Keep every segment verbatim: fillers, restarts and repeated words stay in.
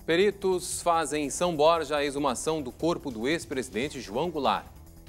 Peritos fazem em São Borja a exumação do corpo do ex-presidente João Goulart.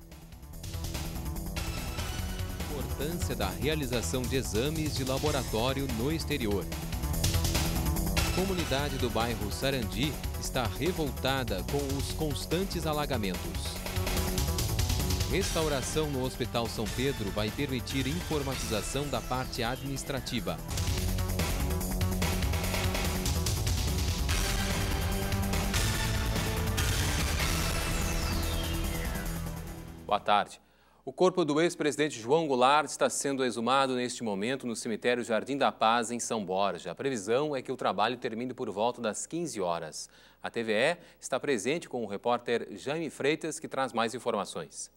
Importância da realização de exames de laboratório no exterior. Comunidade do bairro Sarandi está revoltada com os constantes alagamentos. Restauração no Hospital São Pedro vai permitir informatização da parte administrativa. Boa tarde. O corpo do ex-presidente João Goulart está sendo exumado neste momento no cemitério Jardim da Paz, em São Borja. A previsão é que o trabalho termine por volta das quinze horas. A T V E está presente com o repórter Jaime Freitas, que traz mais informações.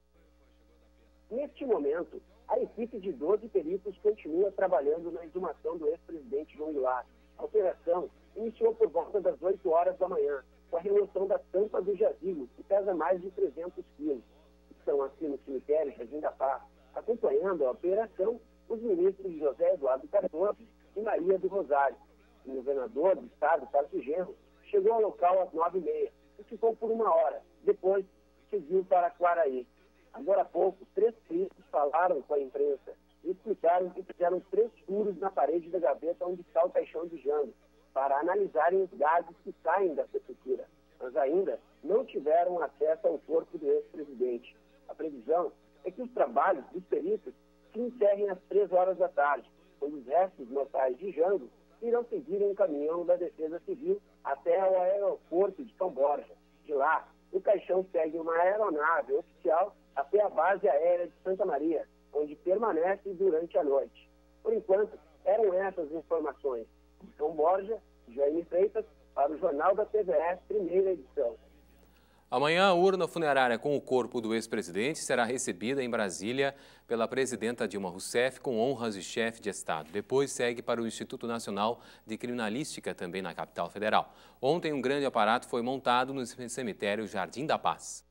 Neste momento, a equipe de doze peritos continua trabalhando na exumação do ex-presidente João Goulart. A operação iniciou por volta das oito horas da manhã, com a remoção da tampa do jazigo, que pesa mais de trezentos quilos. Estão aqui no cemitério Jardim da Paz, acompanhando a operação, os ministros José Eduardo Cardoso e Maria do Rosário. O governador do estado, Tarcísio Genro, chegou ao local às nove e meia e ficou por uma hora. Depois, seguiu para Quaraí. Agora há pouco, três peritos falaram com a imprensa e explicaram que fizeram três furos na parede da gaveta onde está o caixão de Jango, para analisarem os gases que saem da sepultura, mas ainda não tiveram acesso ao corpo do ex-presidente. A previsão é que os trabalhos dos peritos se encerrem às três horas da tarde, quando os restos mortais de Jango irão seguir em caminhão da Defesa Civil até o aeroporto de São Borja. De lá, o caixão segue uma aeronave oficial até a base aérea de Santa Maria, onde permanece durante a noite. Por enquanto, eram essas informações. São Borja, Jaime Freitas, para o Jornal da T V E, primeira edição. Amanhã, a urna funerária com o corpo do ex-presidente será recebida em Brasília pela presidenta Dilma Rousseff com honras de chefe de Estado. Depois segue para o Instituto Nacional de Criminalística, também na capital federal. Ontem, um grande aparato foi montado no cemitério Jardim da Paz.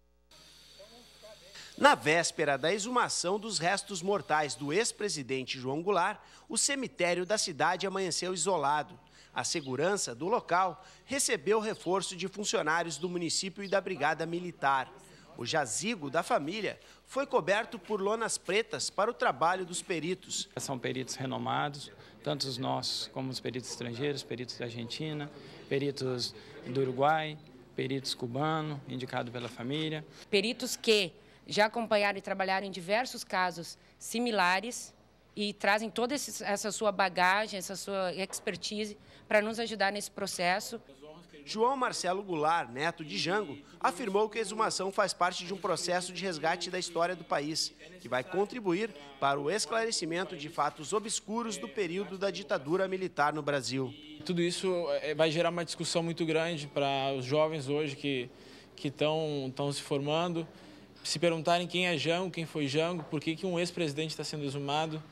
Na véspera da exumação dos restos mortais do ex-presidente João Goulart, o cemitério da cidade amanheceu isolado. A segurança do local recebeu reforço de funcionários do município e da Brigada Militar. O jazigo da família foi coberto por lonas pretas para o trabalho dos peritos. São peritos renomados, tanto os nossos como os peritos estrangeiros, peritos da Argentina, peritos do Uruguai, peritos cubanos, indicados pela família. Peritos que já acompanharam e trabalharam em diversos casos similares e trazem toda essa sua bagagem, essa sua expertise para nos ajudar nesse processo. João Marcelo Goulart, neto de Jango, afirmou que a exumação faz parte de um processo de resgate da história do país, que vai contribuir para o esclarecimento de fatos obscuros do período da ditadura militar no Brasil. Tudo isso vai gerar uma discussão muito grande para os jovens hoje que que estão estão se formando, se perguntarem quem é Jango, quem foi Jango, por que que um ex-presidente está sendo exumado,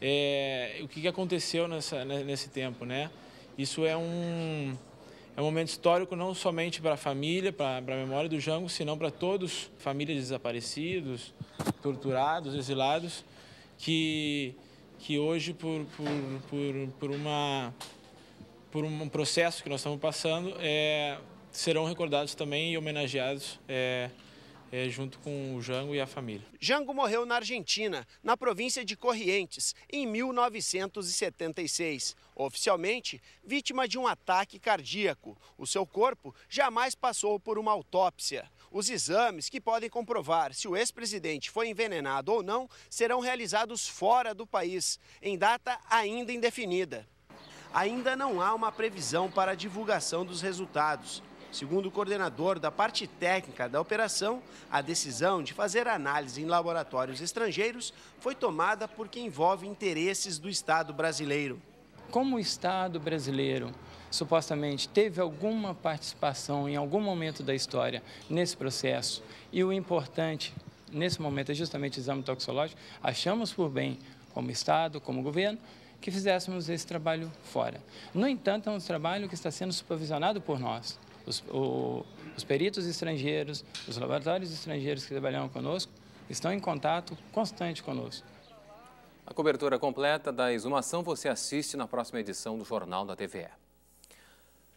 é, o que que aconteceu nessa, nesse tempo, né? Isso é um, é um momento histórico não somente para a família, para a memória do Jango, senão para todos, famílias desaparecidos, torturados, exilados, que, que hoje, por, por, por, por, uma, por um processo que nós estamos passando, é, serão recordados também e homenageados é, É, junto com o Jango e a família. Jango morreu na Argentina, na província de Corrientes, em mil novecentos e setenta e seis. Oficialmente, vítima de um ataque cardíaco. O seu corpo jamais passou por uma autópsia. Os exames que podem comprovar se o ex-presidente foi envenenado ou não serão realizados fora do país, em data ainda indefinida. Ainda não há uma previsão para a divulgação dos resultados. Segundo o coordenador da parte técnica da operação, a decisão de fazer análise em laboratórios estrangeiros foi tomada porque envolve interesses do Estado brasileiro. Como o Estado brasileiro supostamente teve alguma participação em algum momento da história nesse processo, e o importante nesse momento é justamente o exame toxicológico, achamos por bem, como Estado, como governo, que fizéssemos esse trabalho fora. No entanto, é um trabalho que está sendo supervisionado por nós. Os, o, os peritos estrangeiros, os laboratórios estrangeiros que trabalham conosco, estão em contato constante conosco. A cobertura completa da exumação você assiste na próxima edição do Jornal da T V E.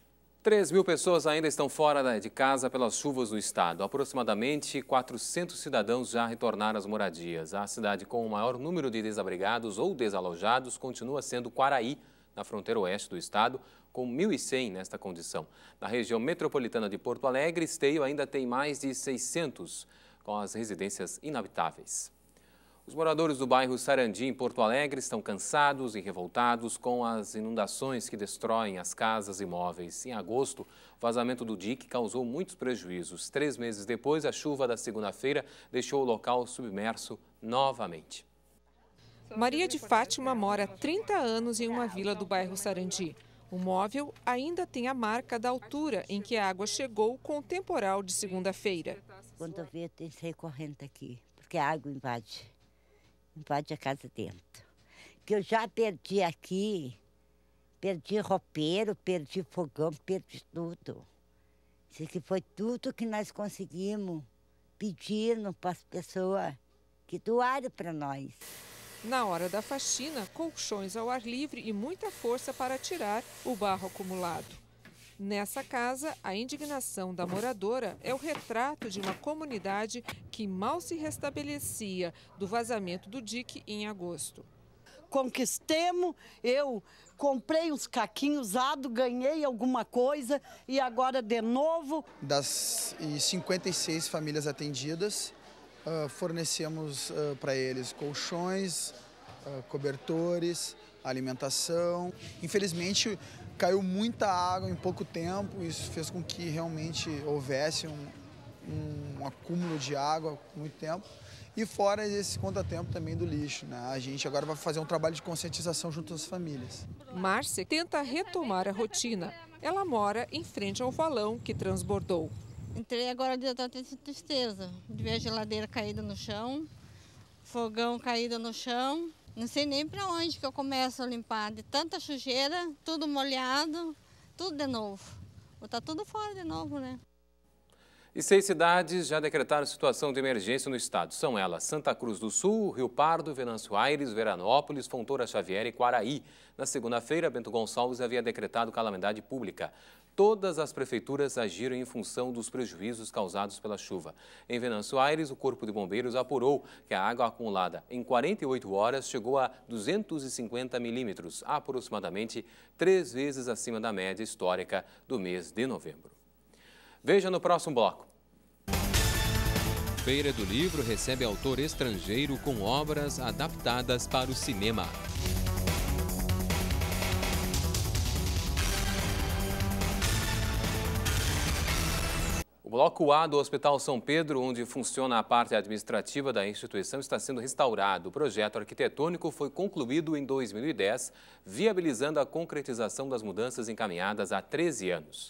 três mil pessoas ainda estão fora de casa pelas chuvas no estado. Aproximadamente quatrocentos cidadãos já retornaram às moradias. A cidade com o maior número de desabrigados ou desalojados continua sendo Quaraí, na fronteira oeste do estado, com mil e cem nesta condição. Na região metropolitana de Porto Alegre, Esteio ainda tem mais de seiscentos, com as residências inabitáveis. Os moradores do bairro Sarandi, em Porto Alegre, estão cansados e revoltados com as inundações que destroem as casas e imóveis. Em agosto, o vazamento do dique causou muitos prejuízos. Três meses depois, a chuva da segunda-feira deixou o local submerso novamente. Maria de Fátima mora há trinta anos em uma vila do bairro Sarandi. O móvel ainda tem a marca da altura em que a água chegou com o temporal de segunda-feira. Quando eu vejo, tem que sair correndo aqui, porque a água invade. Invade a casa dentro. Que eu já perdi aqui, perdi roupeiro, perdi fogão, perdi tudo. Isso aqui foi tudo que nós conseguimos pedindo para as pessoas que doaram para nós. Na hora da faxina, colchões ao ar livre e muita força para tirar o barro acumulado. Nessa casa, a indignação da moradora é o retrato de uma comunidade que mal se restabelecia do vazamento do dique em agosto. Conquistemos, eu comprei uns caquinhos usados, ganhei alguma coisa e agora de novo. Das cinquenta e seis famílias atendidas, uh, fornecemos uh, para eles colchões, uh, cobertores, alimentação. Infelizmente, caiu muita água em pouco tempo, isso fez com que realmente houvesse um, um acúmulo de água por muito tempo. E fora esse contratempo também do lixo, né? A gente agora vai fazer um trabalho de conscientização junto às famílias. Márcia tenta retomar a rotina. Ela mora em frente ao valão que transbordou. Entrei agora de tanta tristeza, de ver a geladeira caída no chão, fogão caído no chão. Não sei nem para onde que eu começo a limpar, de tanta sujeira, tudo molhado, tudo de novo. Vou estar tudo fora de novo, né? E seis cidades já decretaram situação de emergência no estado. São elas Santa Cruz do Sul, Rio Pardo, Venâncio Aires, Veranópolis, Fontoura Xavier e Quaraí. Na segunda-feira, Bento Gonçalves havia decretado calamidade pública. Todas as prefeituras agiram em função dos prejuízos causados pela chuva. Em Venâncio Aires, o Corpo de Bombeiros apurou que a água acumulada em quarenta e oito horas chegou a duzentos e cinquenta milímetros, aproximadamente três vezes acima da média histórica do mês de novembro. Veja no próximo bloco. Feira do Livro recebe autor estrangeiro com obras adaptadas para o cinema. O bloco A do Hospital São Pedro, onde funciona a parte administrativa da instituição, está sendo restaurado. O projeto arquitetônico foi concluído em dois mil e dez, viabilizando a concretização das mudanças encaminhadas há treze anos.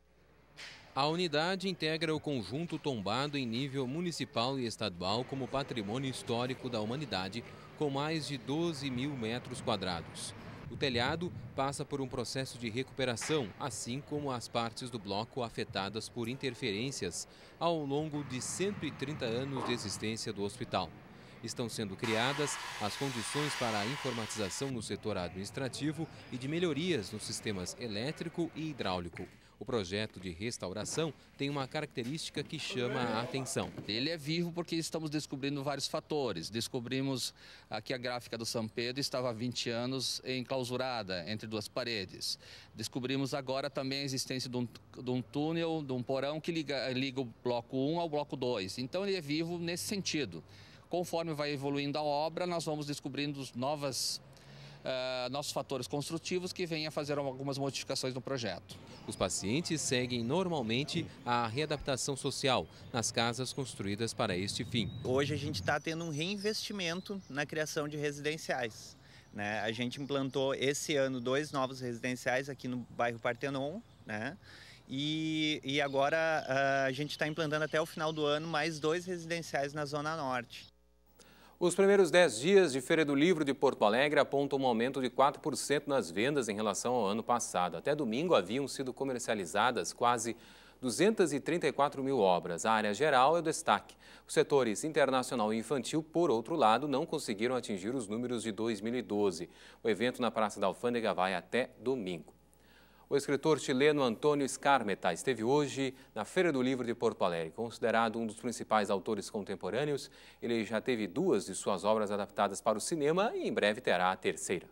A unidade integra o conjunto tombado em nível municipal e estadual como patrimônio histórico da humanidade, com mais de doze mil metros quadrados. O telhado passa por um processo de recuperação, assim como as partes do bloco afetadas por interferências ao longo de cento e trinta anos de existência do hospital. Estão sendo criadas as condições para a informatização no setor administrativo e de melhorias nos sistemas elétrico e hidráulico. O projeto de restauração tem uma característica que chama a atenção. Ele é vivo porque estamos descobrindo vários fatores. Descobrimos que a gráfica do São Pedro estava há vinte anos enclausurada entre duas paredes. Descobrimos agora também a existência de um, de um túnel, de um porão que liga, liga o bloco um ao bloco dois. Então ele é vivo nesse sentido. Conforme vai evoluindo a obra, nós vamos descobrindo novas Uh, nossos fatores construtivos que venham a fazer algumas modificações no projeto. Os pacientes seguem normalmente a readaptação social nas casas construídas para este fim. Hoje a gente está tendo um reinvestimento na criação de residenciais, né? A gente implantou esse ano dois novos residenciais aqui no bairro Partenon, né? E, e agora uh, a gente está implantando até o final do ano mais dois residenciais na Zona Norte. Os primeiros dez dias de Feira do Livro de Porto Alegre apontam um aumento de quatro por cento nas vendas em relação ao ano passado. Até domingo haviam sido comercializadas quase duzentas e trinta e quatro mil obras. A área geral é o destaque. Os setores internacional e infantil, por outro lado, não conseguiram atingir os números de dois mil e doze. O evento na Praça da Alfândega vai até domingo. O escritor chileno Antônio Skármeta esteve hoje na Feira do Livro de Porto Alegre. Considerado um dos principais autores contemporâneos, ele já teve duas de suas obras adaptadas para o cinema e em breve terá a terceira.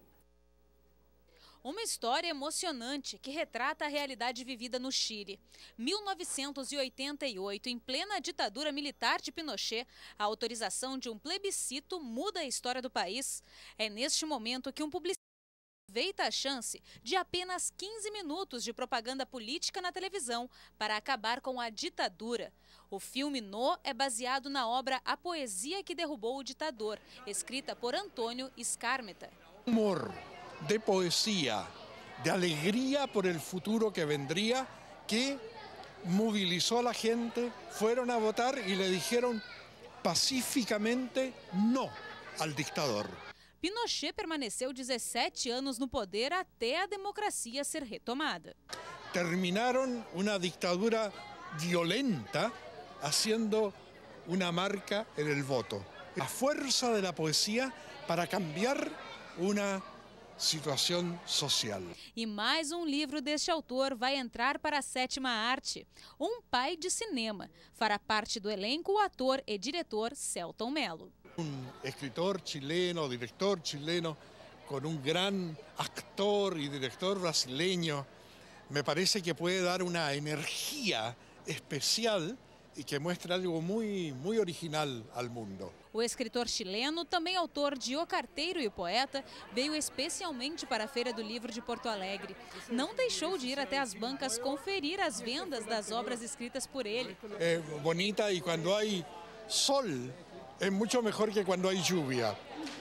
Uma história emocionante que retrata a realidade vivida no Chile. mil novecentos e oitenta e oito, em plena ditadura militar de Pinochet, a autorização de um plebiscito muda a história do país. É neste momento que um publicitário aproveita a chance de apenas quinze minutos de propaganda política na televisão para acabar com a ditadura. O filme No é baseado na obra A Poesia que Derrubou o Ditador, escrita por Antônio Skármeta. Humor de poesía, de alegría por el futuro que vendría, que movilizó a la gente, fueron a votar y le dijeron pacíficamente no al dictador. Pinochet permaneceu dezessete anos no poder até a democracia ser retomada. Terminaron una dictadura violenta haciendo una marca en el voto. La fuerza de la poesía para cambiar una situação social. E mais um livro deste autor vai entrar para a sétima arte. Um pai de cinema. Fará parte do elenco o ator e diretor Selton Mello. Um escritor chileno, diretor chileno, com um gran actor e diretor brasileño, me parece que puede dar una energía especial e que muestra algo muy, muy original al mundo. O escritor chileno, também autor de O Carteiro e o Poeta, veio especialmente para a Feira do Livro de Porto Alegre. Não deixou de ir até as bancas conferir as vendas das obras escritas por ele. É bonita e quando há sol é muito melhor que quando há lluvia.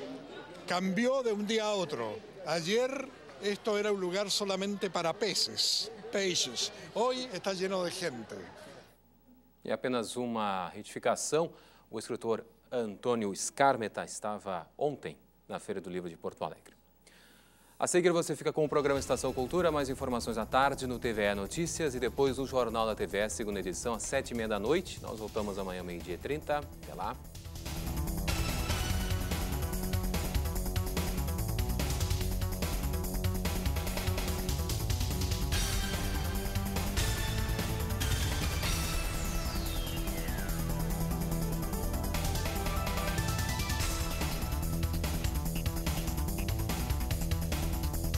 Cambiou de um dia a outro. Ayer esto era um lugar solamente para peces, peixes. Hoy está lleno de gente. E apenas uma retificação, o escritor Antônio Skármeta estava ontem na Feira do Livro de Porto Alegre. A seguir você fica com o programa Estação Cultura, mais informações à tarde no T V E Notícias e depois no Jornal da T V E, segunda edição, às sete e meia da noite. Nós voltamos amanhã, meio-dia e trinta. Até lá.